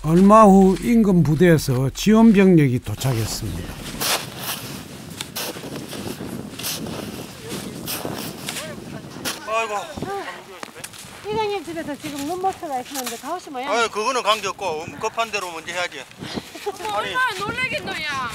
얼마 후 인근 부대에서 지원 병력이 도착했습니다. 아이고. 이장님 집에서 지금 눈모스가 있었는데 다 오시면. 아, 그거는 관계없고 급한 대로 먼저 해야지. 얼마나 놀라겠노야.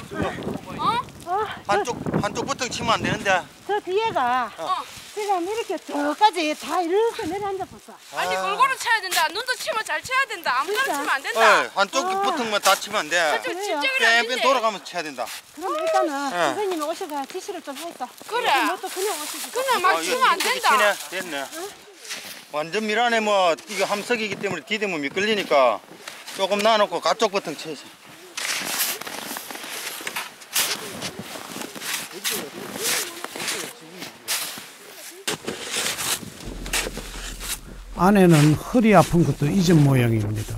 한쪽 버튼 치면 안 되는데. 저 뒤에가 지금 이렇게 저까지 다 이렇게 내려앉아 봤어. 아니 골고루 쳐야 된다. 눈도 치면 잘 쳐야 된다. 아무나 치면 안 된다. 네, 한쪽 버튼만 다 치면 안 돼. 집중을 안 뺑뺑 돼. 돌아가면서 쳐야 된다. 그럼 일단은 선생님이 오셔서 지시를 좀 하겠다. 그래. 뭐또 그냥 오시지. 그냥 막 치면 안 된다. 치네, 됐네. 완전 밀안에 뭐 이거 함석이기 때문에 디디면 미끌리니까 조금 놔놓고 가쪽 버튼 쳐야지. 아내는 허리 아픈 것도 잊은 모양입니다.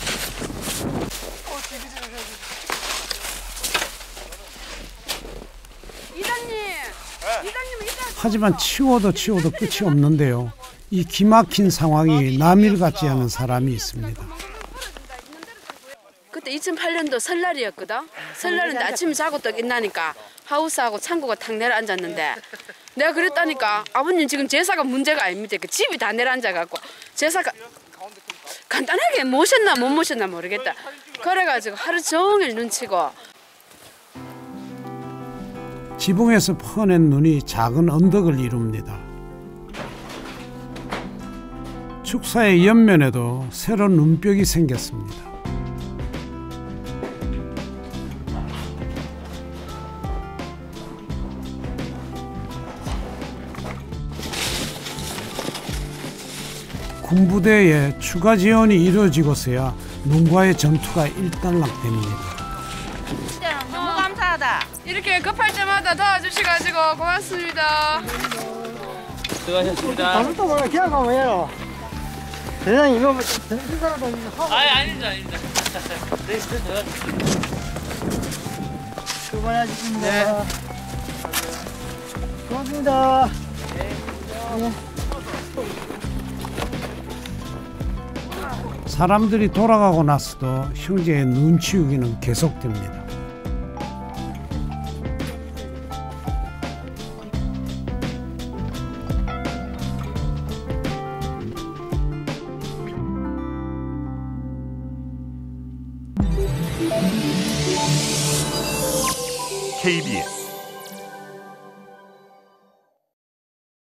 하지만 치워도 끝이 없는데요. 이 기막힌 상황이 남일 같지 않은 사람이 있습니다. 그때 2008년도 설날이었거든. 설날인데 아침에 자고 또 일어나니까 하우스하고 창고가 탁 내려앉았는데 내가 그랬다니까 아버님 지금 제사가 문제가 아닙니다. 그 집이 다 내려앉아갖고 제사가 간단하게 모셨나 못 모셨나 모르겠다. 그래가지고 하루 종일 눈치고. 지붕에서 퍼낸 눈이 작은 언덕을 이룹니다. 축사의 옆면에도 새로운 눈벽이 생겼습니다. 군부대에 추가 지원이 이루어지고서야 눈과의 전투가 일단락됩니다. 진짜 너무 감사하다. 이렇게 급할 때마다 도와주셔가지고 고맙습니다. 수고하셨습니다. 다음부터 뭐라 기억하면 해요. 대장님 이거 뭐 정신 사람도 하고. 아닙니다. 수고하셨습니다. 네. 고맙습니다. 네. 사람들이 돌아가고 나서도 형제의 눈치우기는 계속됩니다. KBS